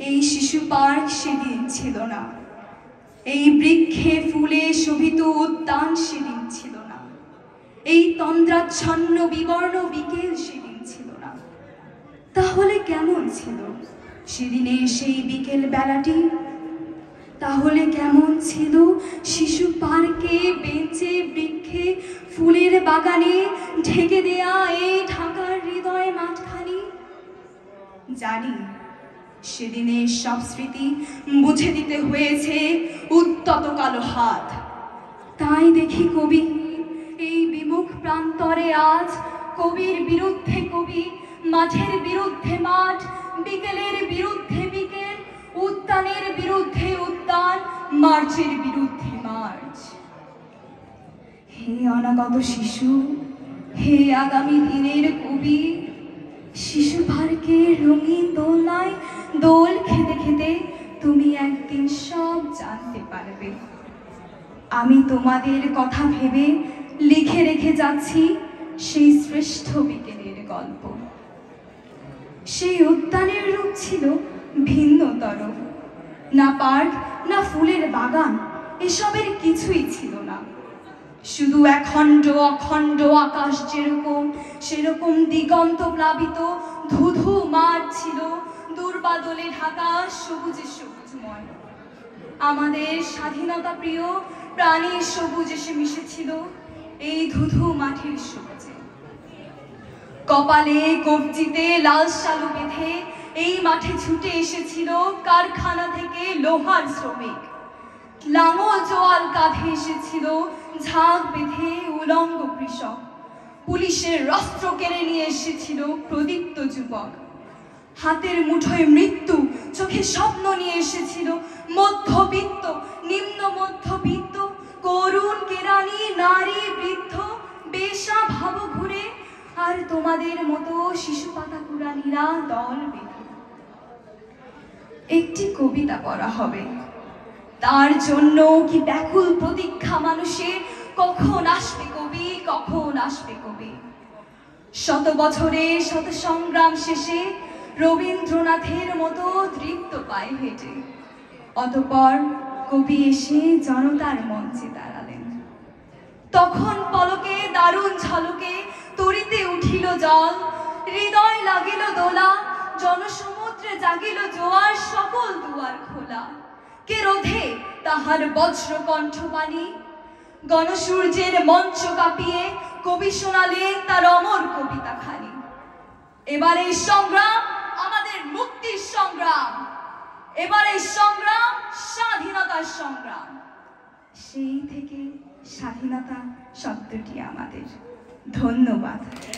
এই শিশু পার্ক সেদিন ছিল না, এই বৃক্ষে ফুলে শোভিত উদ্যান সেদিন ছিল না, এই তন্দ্রাচ্ছন্ন বিবর্ণ বিকেল সেদিন ছিল না। তাহলে কেমন ছিল সেদিনে সেই বিকেল বেলাটি? তাহলে কেমন ছিল শিশু পার্কে, বেঞ্চে, বৃক্ষে, ফুলের বাগানে ঢেকে দেয়া এই ঢাকার হৃদয় মাঠখানি? জানি সেদিনের সব স্মৃতি বুঝে দিতে হয়েছে উত্তত কালো হাত। তাই দেখি কবি এই বিমুখ প্রান্তরে আজ, কবির বিরুদ্ধে কবি, মাঠের বিরুদ্ধে মাঠ, বিকেলের বিরুদ্ধে বিকেল, উদ্যানের বিরুদ্ধে উদ্যান, মার্চের বিরুদ্ধে মার্চ। হে অনাগত শিশু, হে আগামী দিনের কবি, শিশু পার্কের রঙিন দোলনায় দোল খেতে খেতে তুমি একদিন সব জানতে পারবে। আমি তোমাদের কথা ভেবে লিখে রেখে যাচ্ছি সেই শ্রেষ্ঠ বিকেলের গল্প। সেই উদ্যানের রূপ ছিল ভিন্নতর। না পার্ক, না ফুলের বাগান, এসবের কিছুই ছিল না। শুধু অখণ্ড অখণ্ড আকাশ যেরকম, সেরকম দিগন্ত প্লাবিত ধুধু মাঠ ছিল, দুর্বাদলে ঢাকা সবুজে সবুজময়। আমাদের স্বাধীনতা প্রিয় প্রাণীর সবুজ এসে মিশেছিল এই ধুধু মাঠের সবুজে। কপালে কবজিতে লাল শালু বেঁধে এই মাঠে ছুটে এসেছিল কারখানা থেকে লোহার শ্রমিক। লাঙল জোয়াল কাঁধে এসেছিল ঝাঁক বেঁধে উলঙ্গ কৃষক। পুলিশের অস্ত্র কেড়ে নিয়ে এসেছিল প্রদীপ্ত যুবক। হাতের মুঠোয় মৃত্যু, চোখে স্বপ্ন নিয়ে এসেছিল মধ্যবিত্ত, নিম্ন মধ্যবিত্ত, করুণ কেরানি, নারী, বৃদ্ধ, বেশা ভাব ঘুরে, আর তোমাদের মতো শিশু পাতা কুড়ানিরা দল বেঁধে। একটি কবিতা পড়া হবে, তার জন্য কি ব্যাকুল প্রতীক্ষা মানুষের, কখন আসবে কবি, কখন আসবে কবি। শত বছরের শত সংগ্রাম শেষে রবীন্দ্রনাথের মতো তৃপ্ত পায়ে হেঁটে অতঃপর কবি এসে জনতার মঞ্চে দাঁড়ালেন। তখন পলকে দারুণ ঝলকে তরিতে উঠিল জল, হৃদয় লাগিল দোলা, জনসমুদ্রে জাগিল জোয়ার, সকল দুয়ার খোলা। কে রোধে তাহার বজ্র কণ্ঠবাণী? গণসূর্যের মঞ্চ কাঁপিয়ে কবি শোনালেন তার অমর কবিতা খানি। এবারে সংগ্রাম আমাদের মুক্তির সংগ্রাম, এবারে সংগ্রাম স্বাধীনতার সংগ্রাম। সেই থেকে স্বাধীনতা শব্দটি আমাদের। ধন্যবাদ।